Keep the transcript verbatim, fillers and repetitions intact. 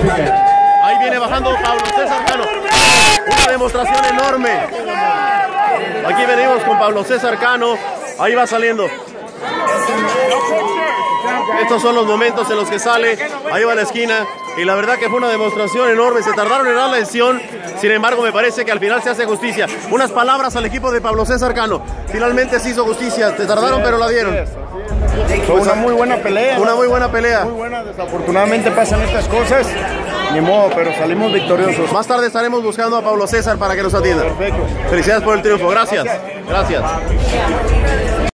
Ahí viene bajando Pablo César Cano. Una demostración enorme. Aquí venimos con Pablo César Cano. Ahí va saliendo. Estos son los momentos en los que sale. Ahí va a la esquina. Y la verdad que fue una demostración enorme. Se tardaron en dar la lesión. Sin embargo, me parece que al final se hace justicia. Unas palabras al equipo de Pablo César Cano. Finalmente se hizo justicia. Se tardaron, pero la dieron. Fue una muy buena pelea. Una muy buena pelea. Muy buena. Desafortunadamente pasan estas cosas. Ni modo, pero salimos victoriosos. Más tarde estaremos buscando a Pablo César para que nos atienda. Perfecto. Felicidades por el triunfo. Gracias. Gracias.